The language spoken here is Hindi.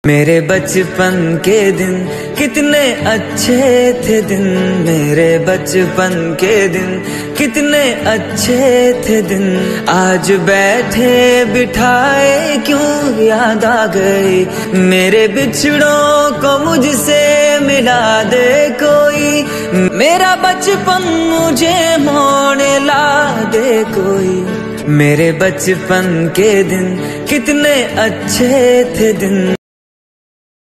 मेरे बचपन के दिन कितने अच्छे थे दिन, मेरे बचपन के दिन कितने अच्छे थे दिन। आज बैठे बिठाए क्यों याद आ गई, मेरे बिछड़ों को मुझसे मिला दे कोई, मेरा बचपन मुझे मोड़ ला दे कोई। मेरे बचपन के दिन कितने अच्छे थे दिन।